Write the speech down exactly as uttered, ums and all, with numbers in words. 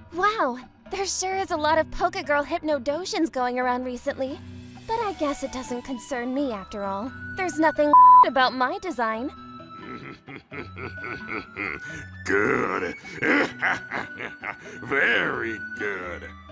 Wow, there sure is a lot of Pokegirl Hypnodotions going around recently. But I guess it doesn't concern me after all. There's nothing about my design. Good. Very good.